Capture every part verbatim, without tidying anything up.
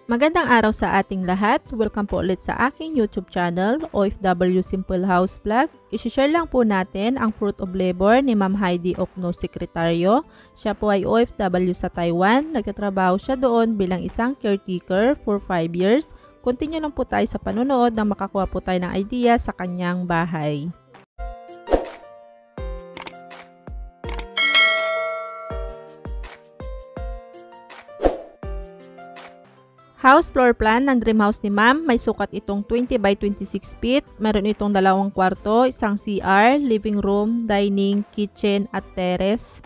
Magandang araw sa ating lahat. Welcome po ulit sa aking YouTube channel, O F W Simple House Vlog. I-share lang po natin ang fruit of labor ni Ma'am Heidi Okno Secretario. Siya po ay O F W sa Taiwan. Nagtatrabaho siya doon bilang isang caretaker for five years. Continue lang po tayo sa panonood nang makakuha po tayo ng idea sa kanyang bahay. House floor plan ng dream house ni Ma'am, may sukat itong twenty by twenty-six feet. Meron itong dalawang kwarto, isang C R, living room, dining, kitchen at terrace.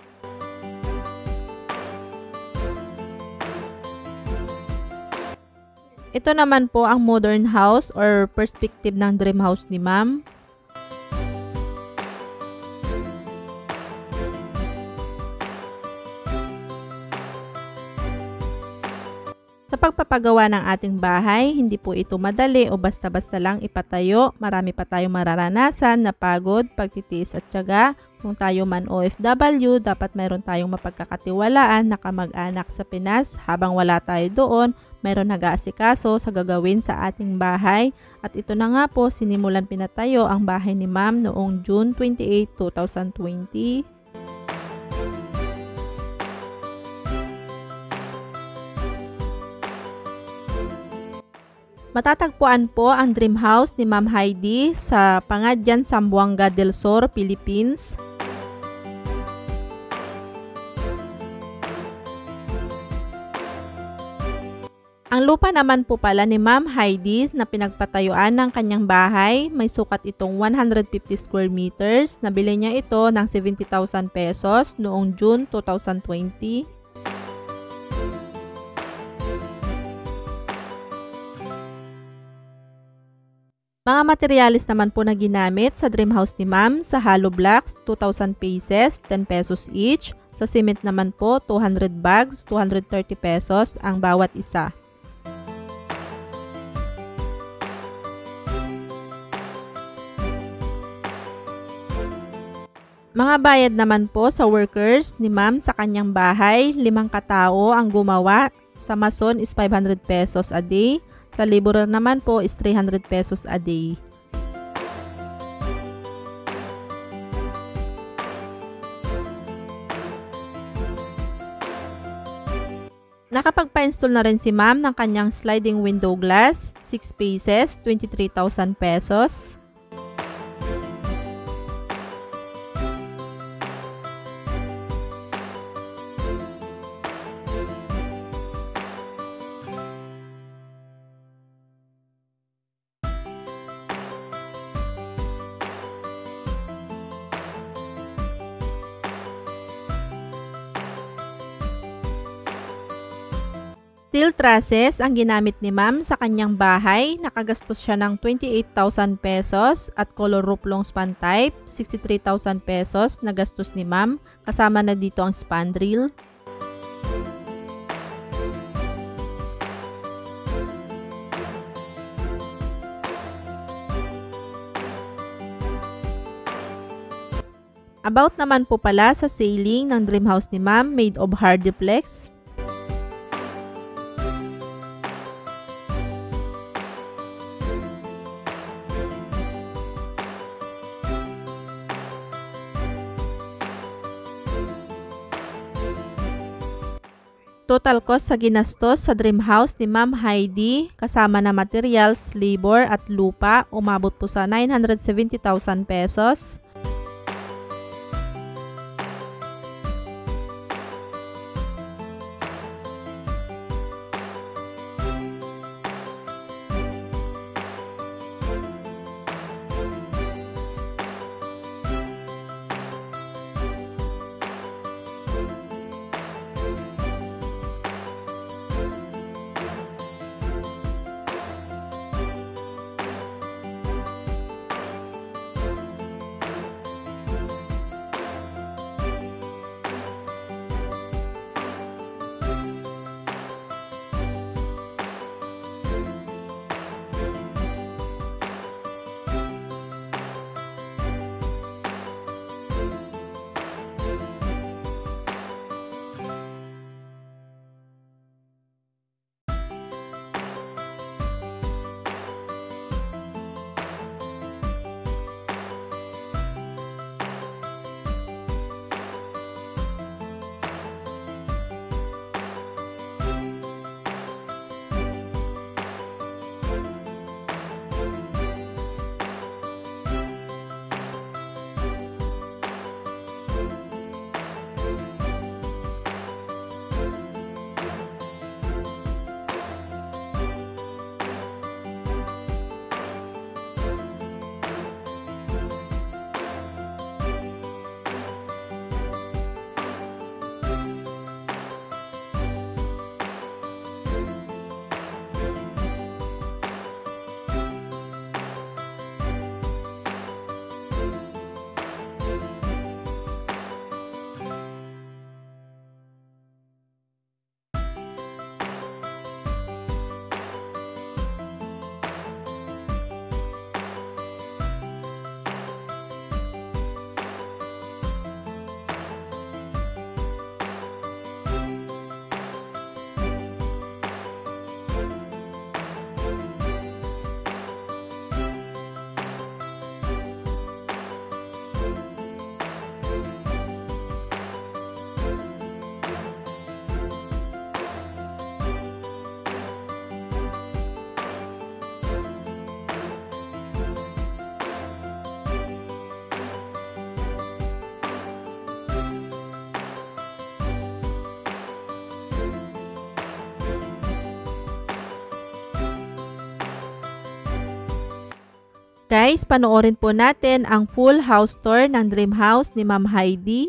Ito naman po ang modern house or perspective ng dream house ni Ma'am. Sa pagpapagawa ng ating bahay, hindi po ito madali o basta-basta lang ipatayo. Marami pa tayong mararanasan na pagod, pagtitiis at tiyaga. Kung tayo man O F W, dapat mayroon tayong mapagkakatiwalaan na kamag-anak sa Pinas. Habang wala tayo doon, mayroon nag-aasikaso sa gagawin sa ating bahay. At ito na nga po, sinimulan pinatayo ang bahay ni Ma'am noong June twenty-eighth, two thousand twenty. Matatagpuan po ang dream house ni Ma'am Heidi sa Pangadyan, Zamboanga del Sur, Philippines. Ang lupa naman po pala ni Ma'am Heidi na pinagpatayuan ng kanyang bahay, may sukat itong one hundred fifty square meters. Nabili niya ito ng seventy thousand pesos noong June two thousand twenty. Mga materyales naman po na ginamit sa dream house ni Ma'am, sa hollow blocks, two thousand pieces, ten pesos each. Sa cement naman po, two hundred bags, two hundred thirty pesos ang bawat isa. Mga bayad naman po sa workers ni Ma'am sa kanyang bahay, limang katao ang gumawa. Sa mason is five hundred pesos a day. Sa laborer naman po is three hundred pesos a day. Nakapagpa-install na rin si Ma'am ng kanyang sliding window glass, six pieces, twenty-three thousand pesos. Steel trusses ang ginamit ni Ma'am sa kanyang bahay. Nakagastos siya ng twenty-eight thousand pesos at color roof Longspan type, sixty-three thousand pesos na gastos ni Ma'am. Kasama na dito ang spandrel. About naman po pala sa ceiling ng dream house ni Ma'am, made of hardiplex. Total cost sa ginastos sa dream house ni Ma'am Heidi, kasama na materials, labor at lupa, umabot po sa nine hundred seventy thousand pesos. Guys, panoorin po natin ang full house tour ng dream house ni Ma'am Heidi.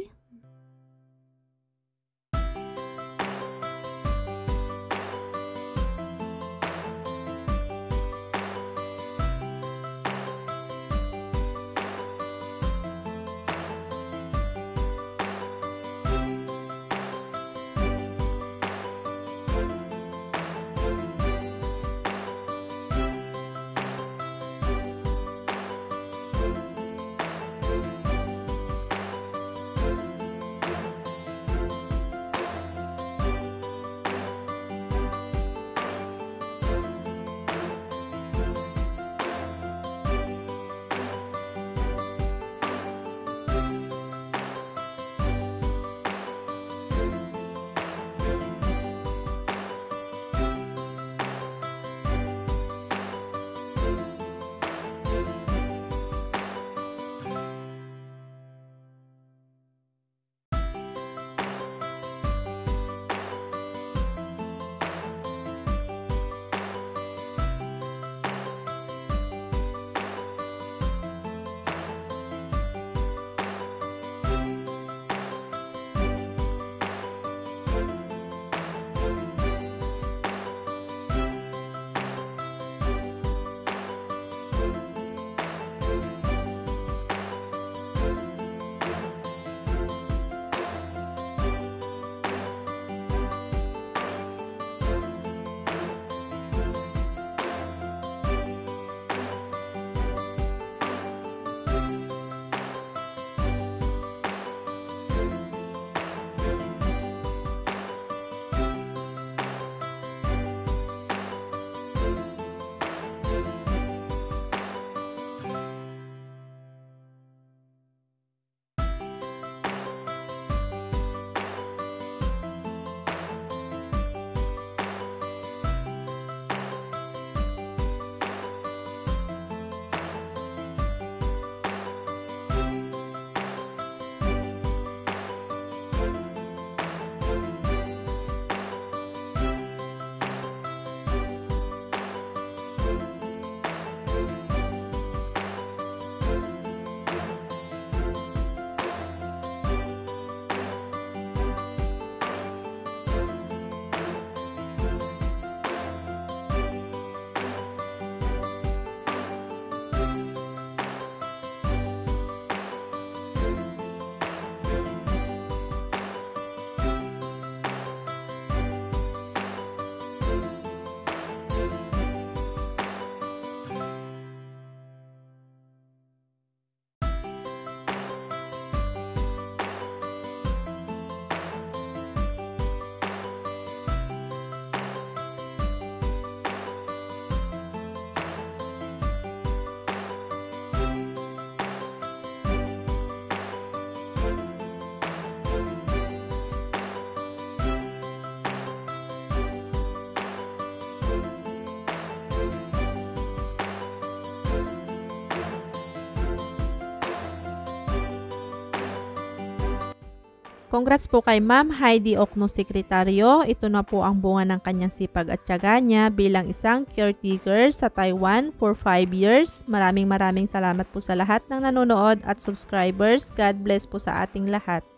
Congrats po kay Ma'am Heidi Okno Sekretaryo. Ito na po ang bunga ng kanyang sipag at tiyaga niya bilang isang caretaker sa Taiwan for five years. Maraming maraming salamat po sa lahat ng nanonood at subscribers. God bless po sa ating lahat.